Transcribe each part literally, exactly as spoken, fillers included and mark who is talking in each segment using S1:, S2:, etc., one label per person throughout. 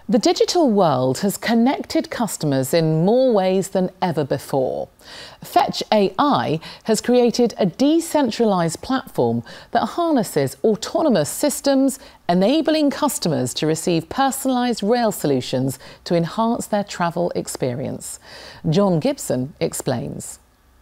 S1: The digital world has connected customers in more ways than ever before. FetchAI has created a decentralized platform that harnesses autonomous systems, enabling customers to receive personalized rail solutions to enhance their travel experience. John Gibson explains.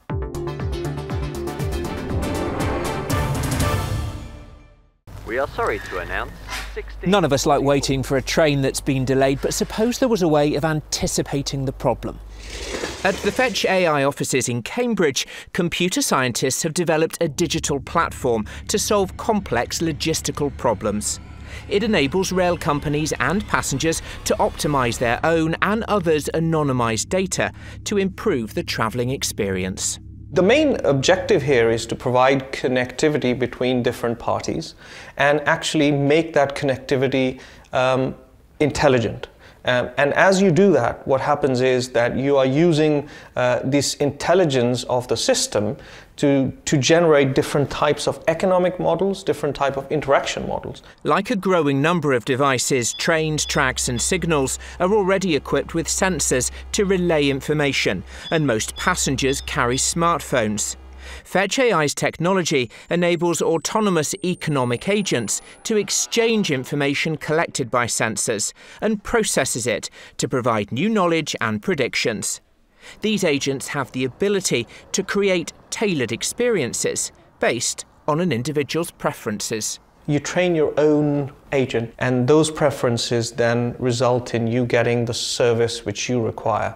S2: We are sorry to announce
S3: None of us like waiting for a train that's been delayed, but suppose there was a way of anticipating the problem. At the FetchAI offices in Cambridge, computer scientists have developed a digital platform to solve complex logistical problems. It enables rail companies and passengers to optimise their own and others' anonymised data to improve the travelling experience.
S4: The main objective here is to provide connectivity between different parties and actually make that connectivity um, intelligent. Um, and as you do that, what happens is that you are using uh, this intelligence of the system to, to generate different types of economic models, different type of interaction models.
S3: Like a growing number of devices, trains, tracks and signals are already equipped with sensors to relay information, and most passengers carry smartphones. FetchAI's technology enables autonomous economic agents to exchange information collected by sensors and processes it to provide new knowledge and predictions. These agents have the ability to create tailored experiences based on an individual's preferences.
S4: You train your own agent, and those preferences then result in you getting the service which you require.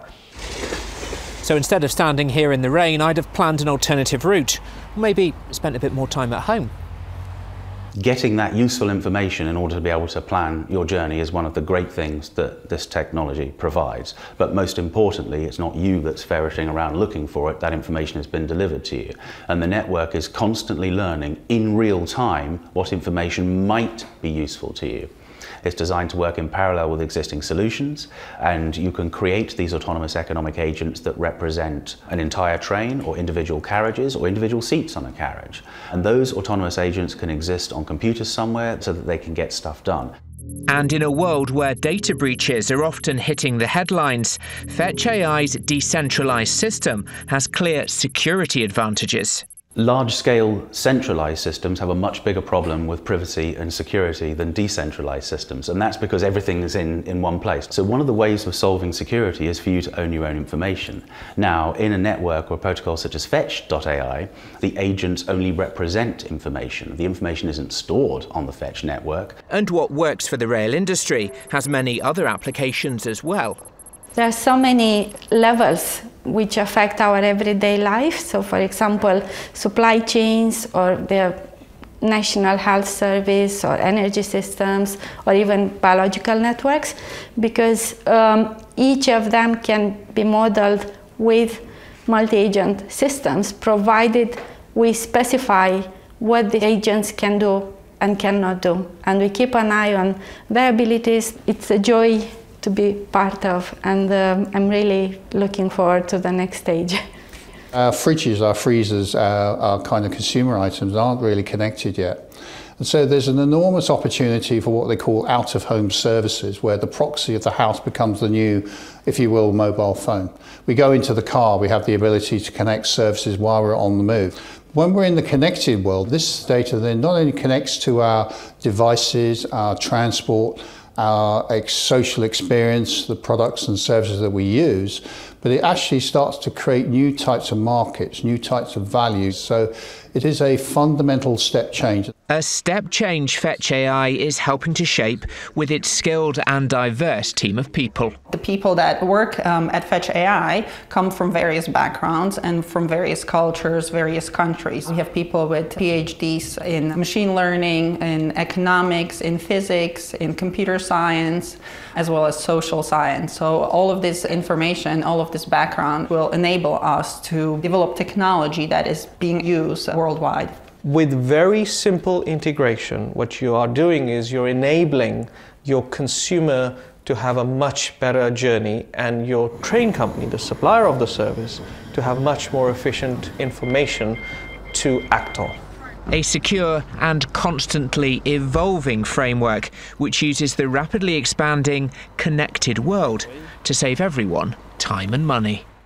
S3: So instead of standing here in the rain, I'd have planned an alternative route, or maybe spent a bit more time at home.
S5: Getting that useful information in order to be able to plan your journey is one of the great things that this technology provides. But most importantly, it's not you that's ferreting around looking for it. That information has been delivered to you. And the network is constantly learning in real time what information might be useful to you. It's designed to work in parallel with existing solutions, and you can create these autonomous economic agents that represent an entire train or individual carriages or individual seats on a carriage. And those autonomous agents can exist on computers somewhere so that they can get stuff done.
S3: And in a world where data breaches are often hitting the headlines, FetchAI's decentralized system has clear security advantages.
S5: Large-scale centralized systems have a much bigger problem with privacy and security than decentralized systems, and that's because everything is in, in one place. So one of the ways of solving security is for you to own your own information. Now, in a network or a protocol such as Fetch dot A I, the agents only represent information. The information isn't stored on the Fetch network.
S3: And what works for the rail industry has many other applications as well.
S6: There are so many levels which affect our everyday life. So, for example, supply chains or the National Health Service or energy systems or even biological networks, because um, each of them can be modeled with multi-agent systems, provided we specify what the agents can do and cannot do. And we keep an eye on their abilities. It's a joy to be part of, and um, I'm really looking forward to the next stage.
S7: Our fridges, our freezers, our, our kind of consumer items aren't really connected yet. And so there's an enormous opportunity for what they call out-of-home services, where the proxy of the house becomes the new, if you will, mobile phone. We go into the car, we have the ability to connect services while we're on the move. When we're in the connected world, this data then not only connects to our devices, our transport, our social experience, the products and services that we use, but it actually starts to create new types of markets, new types of values. So it is a fundamental step change.
S3: A step change FetchAI is helping to shape with its skilled and diverse team of people.
S8: The people that work um, at FetchAI come from various backgrounds and from various cultures, various countries. We have people with PhDs in machine learning, in economics, in physics, in computer science, as well as social science. So all of this information, all of this background will enable us to develop technology that is being used worldwide.
S4: With very simple integration, what you are doing is you're enabling your consumer to have a much better journey, and your train company, the supplier of the service, to have much more efficient information to act on.
S3: A secure and constantly evolving framework which uses the rapidly expanding connected world to save everyone time and money.